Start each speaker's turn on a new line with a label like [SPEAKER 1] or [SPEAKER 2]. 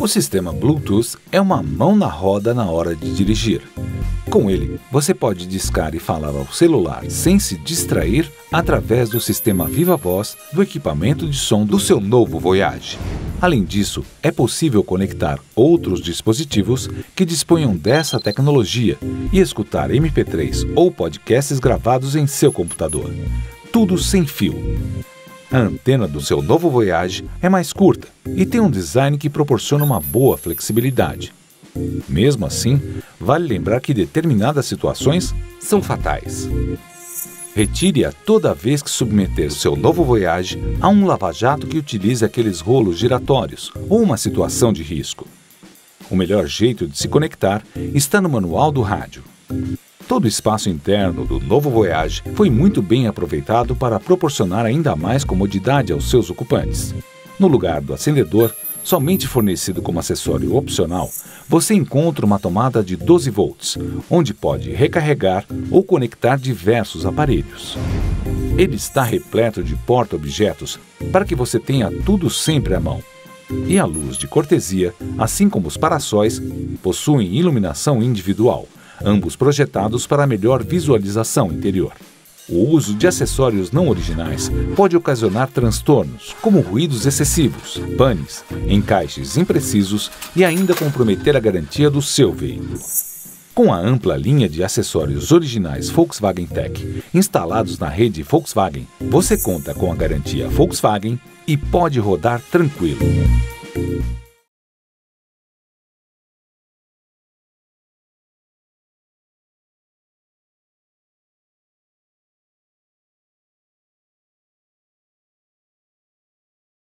[SPEAKER 1] O sistema Bluetooth é uma mão na roda na hora de dirigir. Com ele, você pode discar e falar ao celular sem se distrair através do sistema Viva Voz do equipamento de som do seu novo Voyage. Além disso, é possível conectar outros dispositivos que disponham dessa tecnologia e escutar MP3 ou podcasts gravados em seu computador. Tudo sem fio. A antena do seu novo Voyage é mais curta e tem um design que proporciona uma boa flexibilidade. Mesmo assim, vale lembrar que determinadas situações são fatais. Retire-a toda vez que submeter seu novo Voyage a um lava-jato que utilize aqueles rolos giratórios ou uma situação de risco. O melhor jeito de se conectar está no manual do rádio. Todo o espaço interno do novo Voyage foi muito bem aproveitado para proporcionar ainda mais comodidade aos seus ocupantes. No lugar do acendedor, somente fornecido como acessório opcional, você encontra uma tomada de 12 volts, onde pode recarregar ou conectar diversos aparelhos. Ele está repleto de porta-objetos para que você tenha tudo sempre à mão. E a luz de cortesia, assim como os parassóis, possuem iluminação individual, ambos projetados para melhor visualização interior. O uso de acessórios não originais pode ocasionar transtornos, como ruídos excessivos, panes, encaixes imprecisos e ainda comprometer a garantia do seu veículo. Com a ampla linha de acessórios originais Volkswagen Tech instalados na rede Volkswagen, você conta com a garantia Volkswagen e pode rodar tranquilo.